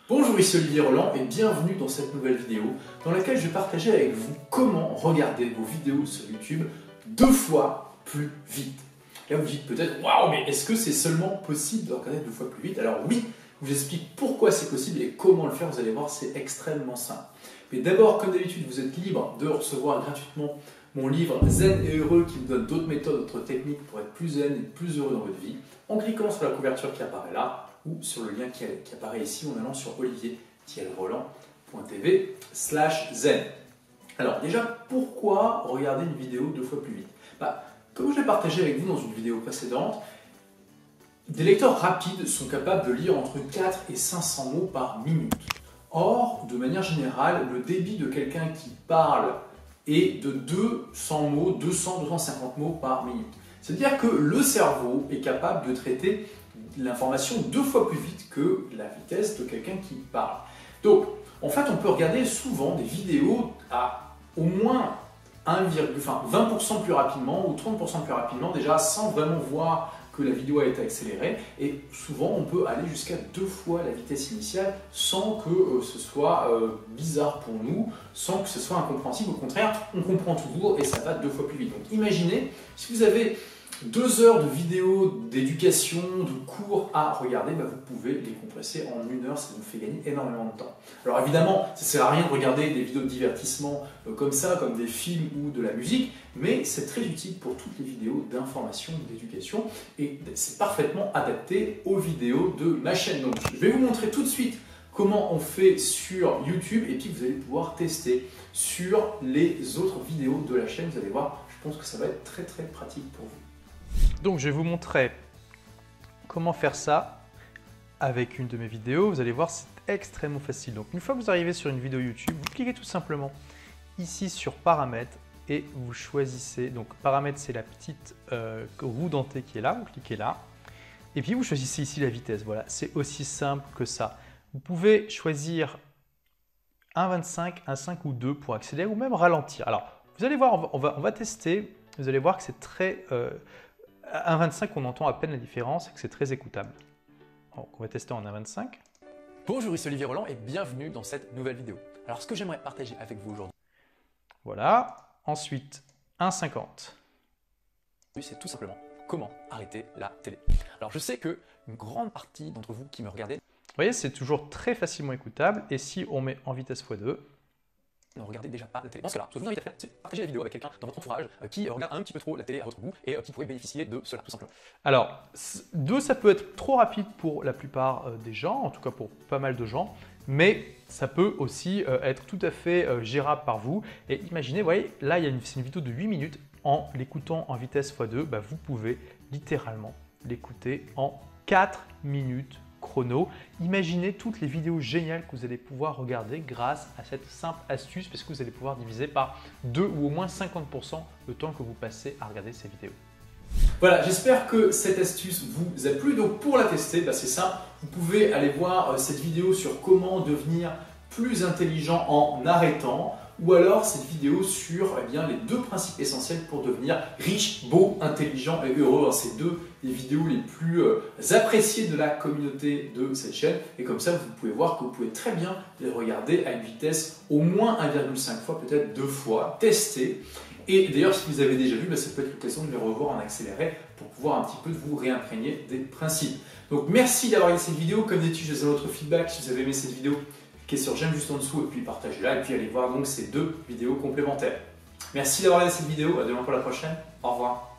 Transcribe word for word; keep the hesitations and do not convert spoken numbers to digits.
Bonjour, ici Olivier Roland et bienvenue dans cette nouvelle vidéo dans laquelle je vais partager avec vous comment regarder vos vidéos sur YouTube deux fois plus vite. Là vous dites peut-être, waouh, mais est-ce que c'est seulement possible de regarder deux fois plus vite? Alors oui, je vous explique pourquoi c'est possible et comment le faire, vous allez voir, c'est extrêmement simple. Mais d'abord, comme d'habitude, vous êtes libre de recevoir gratuitement mon livre Zen et Heureux qui vous donne d'autres méthodes, d'autres techniques pour être plus zen et plus heureux dans votre vie en cliquant sur la couverture qui apparaît là ou sur le lien qui, qui apparaît ici en allant sur olivier tiret roland point t v slash zen. Alors déjà, pourquoi regarder une vidéo deux fois plus vite? Bah, comme je l'ai partagé avec vous dans une vidéo précédente, des lecteurs rapides sont capables de lire entre quatre et cinq cents mots par minute. Or, de manière générale, le débit de quelqu'un qui parle est de deux cents mots, deux cents à deux cent cinquante mots par minute. C'est-à-dire que le cerveau est capable de traiter l'information deux fois plus vite que la vitesse de quelqu'un qui parle. Donc, en fait, on peut regarder souvent des vidéos à au moins un, enfin, vingt pour cent plus rapidement ou trente pour cent plus rapidement, déjà sans vraiment voir que la vidéo a été accélérée, et souvent on peut aller jusqu'à deux fois la vitesse initiale sans que euh, ce soit euh, bizarre pour nous, sans que ce soit incompréhensible. Au contraire, on comprend toujours et ça va deux fois plus vite. Donc imaginez, si vous avez deux heures de vidéos d'éducation, de cours à regarder, bah vous pouvez les compresser en une heure, ça vous fait gagner énormément de temps. Alors évidemment, ça ne sert à rien de regarder des vidéos de divertissement euh, comme ça, comme des films ou de la musique, mais c'est très utile pour toutes les vidéos d'information, d'éducation, et c'est parfaitement adapté aux vidéos de ma chaîne. Donc je vais vous montrer tout de suite comment on fait sur YouTube, et puis vous allez pouvoir tester sur les autres vidéos de la chaîne. Vous allez voir, je pense que ça va être très très pratique pour vous. Donc je vais vous montrer comment faire ça avec une de mes vidéos. Vous allez voir, c'est extrêmement facile. Donc une fois que vous arrivez sur une vidéo YouTube, vous cliquez tout simplement ici sur paramètres et vous choisissez, donc paramètres, c'est la petite euh, roue dentée qui est là, vous cliquez là et puis vous choisissez ici la vitesse. Voilà, c'est aussi simple que ça. Vous pouvez choisir un virgule vingt-cinq, un cinq ou deux pour accélérer ou même ralentir. Alors vous allez voir, on va, on va, on va tester, vous allez voir que c'est très… Euh, un virgule vingt-cinq, on entend à peine la différence et que c'est très écoutable. Donc, on va tester en un virgule vingt-cinq. Bonjour, ici Olivier Roland et bienvenue dans cette nouvelle vidéo. Alors, ce que j'aimerais partager avec vous aujourd'hui, voilà. Ensuite, un virgule cinquante. c'est tout simplement comment arrêter la télé. Alors, je sais que une grande partie d'entre vous qui me regardez, vous voyez, c'est toujours très facilement écoutable. Et si on met en vitesse fois deux, ne regardez déjà pas la télé. Dans ce cas-là, ce que je vous invite à faire, c'est partager la vidéo avec quelqu'un dans votre entourage euh, qui regarde un petit peu trop la télé à votre goût et euh, qui pourrait bénéficier de cela, tout simplement. Alors, deux, ça peut être trop rapide pour la plupart euh, des gens, en tout cas pour pas mal de gens, mais ça peut aussi euh, être tout à fait euh, gérable par vous. Et imaginez, vous voyez, là, il y a une, c'est une vidéo de huit minutes. En l'écoutant en vitesse fois deux, bah, vous pouvez littéralement l'écouter en quatre minutes chrono. Imaginez toutes les vidéos géniales que vous allez pouvoir regarder grâce à cette simple astuce, parce que vous allez pouvoir diviser par deux ou au moins cinquante pour cent le temps que vous passez à regarder ces vidéos. Voilà, j'espère que cette astuce vous a plu. Donc pour la tester, bah c'est simple, vous pouvez aller voir cette vidéo sur comment devenir plus intelligent en arrêtant, ou alors cette vidéo sur eh bien, les deux principes essentiels pour devenir riche, beau, intelligent et heureux. C'est deux des vidéos les plus euh, appréciées de la communauté de cette chaîne. Et comme ça, vous pouvez voir que vous pouvez très bien les regarder à une vitesse au moins un virgule cinq fois, peut-être deux fois, tester. Et d'ailleurs, si vous avez déjà vu, bah, ça peut être l'occasion de les revoir en accéléré pour pouvoir un petit peu vous réimprégner des principes. Donc merci d'avoir regardé cette vidéo. Comme d'habitude, je vous ai votre feedback. Si vous avez aimé cette vidéo, cliquez sur j'aime juste en dessous et puis partagez-la et puis allez voir donc ces deux vidéos complémentaires. Merci d'avoir regardé cette vidéo, à demain pour la prochaine, au revoir.